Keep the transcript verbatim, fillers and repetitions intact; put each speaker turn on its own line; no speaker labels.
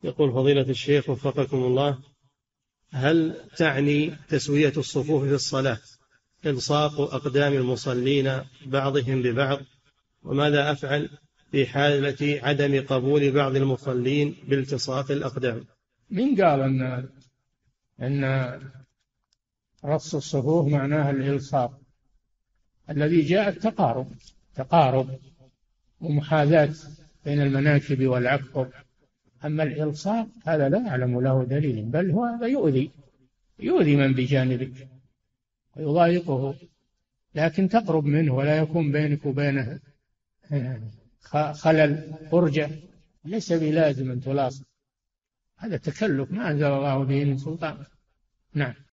يقول فضيلة الشيخ وفقكم الله: هل تعني تسوية الصفوف في الصلاة إلصاق أقدام المصلين بعضهم ببعض؟ وماذا أفعل في حالة عدم قبول بعض المصلين بالتصاق الأقدام؟
من قال أن أن رص الصفوف معناها الإلصاق؟ الذي جاء التقارب تقارب ومحاذاة بين المناكب والعقب. أما الإلصاق هذا لا أعلم له دليل، بل هو هذا يؤذي يؤذي من بجانبك ويضايقه، لكن تقرب منه ولا يكون بينك وبينه خلل فرجة، ليس بلازم أن تلاصق. هذا تكلف ما أنزل الله به من سلطان. نعم.